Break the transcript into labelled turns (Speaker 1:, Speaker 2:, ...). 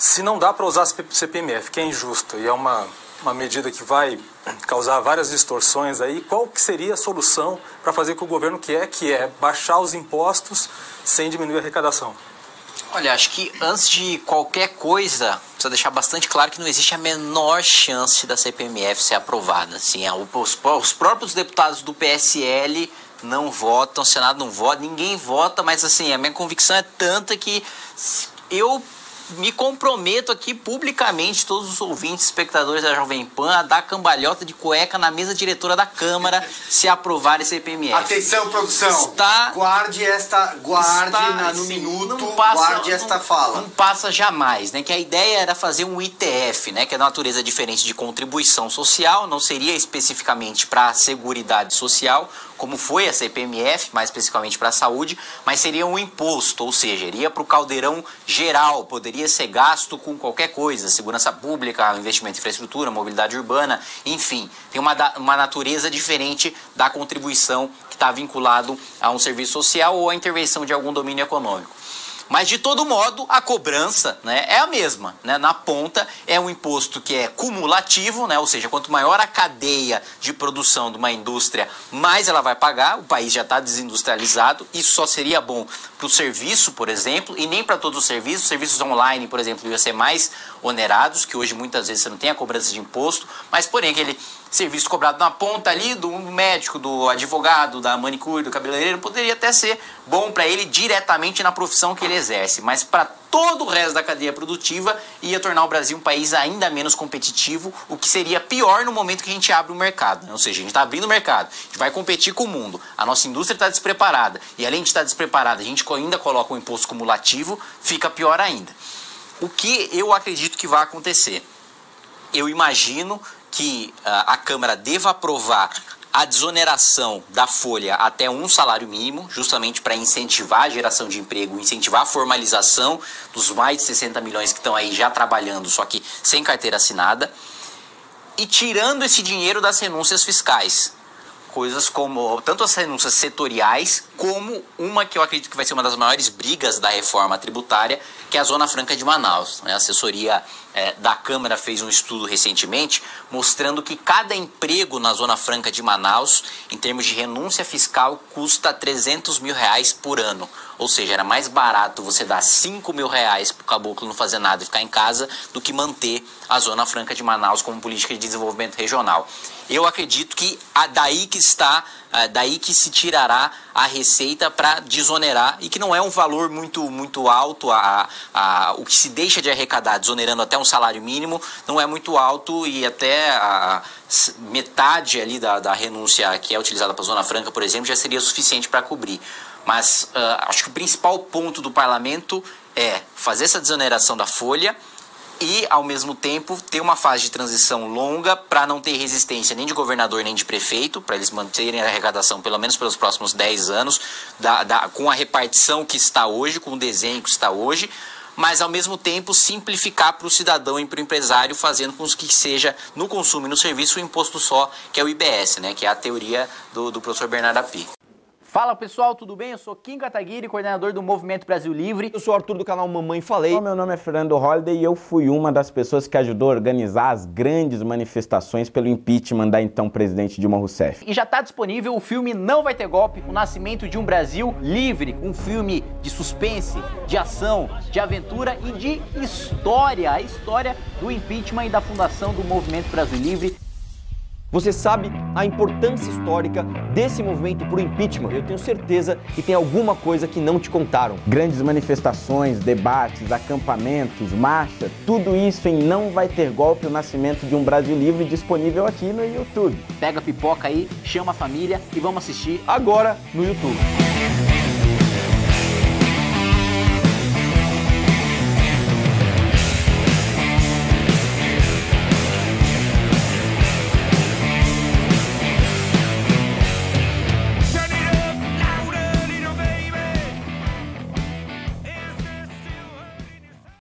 Speaker 1: Se não dá para usar CPMF, que é injusto e é uma medida que vai causar várias distorções aí, qual que seria a solução para fazer o que o governo quer, que é baixar os impostos sem diminuir a arrecadação?
Speaker 2: Olha, acho que antes de qualquer coisa, precisa deixar bastante claro que não existe a menor chance da CPMF ser aprovada. Assim, os próprios deputados do PSL não votam, o Senado não vota, ninguém vota, mas assim, a minha convicção é tanta que eu me comprometo aqui publicamente, todos os ouvintes, espectadores da Jovem Pan, a dar cambalhota de cueca na mesa diretora da Câmara se aprovar esse CPMF.
Speaker 3: Atenção, produção. Guarde no minuto, guarde esta fala.
Speaker 2: Não passa jamais, né? Que a ideia era fazer um ITF, né? Que é de natureza diferente de contribuição social, não seria especificamente para a Seguridade Social, como foi a CPMF, mais especificamente para a saúde, mas seria um imposto, ou seja, iria para o caldeirão geral, poderia ser gasto com qualquer coisa, segurança pública, investimento em infraestrutura, mobilidade urbana, enfim, tem uma natureza diferente da contribuição que está vinculado a um serviço social ou a intervenção de algum domínio econômico. Mas, de todo modo, a cobrança, né, é a mesma. Né? Na ponta, é um imposto que é cumulativo, né? Ou seja, quanto maior a cadeia de produção de uma indústria, mais ela vai pagar. O país já está desindustrializado. Isso só seria bom para o serviço, por exemplo, e nem para todos os serviços. Serviços online, por exemplo, iam ser mais onerados, que hoje muitas vezes você não tem a cobrança de imposto, mas, porém, aquele serviço cobrado na ponta ali do médico, do advogado, da manicure, do cabeleireiro, poderia até ser bom para ele diretamente na profissão que ele exerce, mas para todo o resto da cadeia produtiva ia tornar o Brasil um país ainda menos competitivo, o que seria pior no momento que a gente abre o mercado, né? Ou seja, a gente está abrindo o mercado, a gente vai competir com o mundo, a nossa indústria está despreparada, e além de estar despreparada, a gente ainda coloca um imposto cumulativo, fica pior ainda. O que eu acredito que vai acontecer? Eu imagino que a Câmara deva aprovar a desoneração da folha até um salário mínimo, justamente para incentivar a geração de emprego, incentivar a formalização dos mais de 60 milhões que estão aí já trabalhando, só que sem carteira assinada, e tirando esse dinheiro das renúncias fiscais. Coisas como, tanto as renúncias setoriais, como uma que eu acredito que vai ser uma das maiores brigas da reforma tributária, que é a Zona Franca de Manaus. A assessoria da Câmara fez um estudo recentemente mostrando que cada emprego na Zona Franca de Manaus, em termos de renúncia fiscal, custa R$300 mil por ano. Ou seja, era mais barato você dar R$5 mil para o caboclo não fazer nada e ficar em casa do que manter a Zona Franca de Manaus como política de desenvolvimento regional. Eu acredito que daí que se tirará a receita para desonerar, e que não é um valor muito alto, o que se deixa de arrecadar desonerando até um salário mínimo não é muito alto, e até a metade ali da renúncia que é utilizada para a Zona Franca, por exemplo, já seria suficiente para cobrir. Mas acho que o principal ponto do parlamento é fazer essa desoneração da folha e, ao mesmo tempo, ter uma fase de transição longa para não ter resistência nem de governador nem de prefeito, para eles manterem a arrecadação pelo menos pelos próximos 10 anos, com a repartição que está hoje, com o desenho que está hoje, mas, ao mesmo tempo, simplificar para o cidadão e para o empresário, fazendo com que seja no consumo e no serviço o imposto só, que é o IBS, né, que é a teoria do professor Bernardo Api.
Speaker 4: Fala pessoal, tudo bem? Eu sou Kim Kataguiri, coordenador do Movimento Brasil Livre.
Speaker 5: Eu sou o Arthur do canal Mamãe Falei. Meu nome é Fernando Holliday e eu fui uma das pessoas que ajudou a organizar as grandes manifestações pelo impeachment da então presidente Dilma Rousseff.
Speaker 4: E já está disponível o filme Não Vai Ter Golpe, o nascimento de um Brasil livre. Um filme de suspense, de ação, de aventura e de história. A história do impeachment e da fundação do Movimento Brasil Livre.
Speaker 5: Você sabe a importância histórica desse movimento pro impeachment? Eu tenho certeza que tem alguma coisa que não te contaram. Grandes manifestações, debates, acampamentos, marcha, tudo isso em Não Vai Ter Golpe, o nascimento de um Brasil livre, disponível aqui no YouTube.
Speaker 4: Pega a pipoca aí, chama a família e vamos assistir
Speaker 5: agora no YouTube.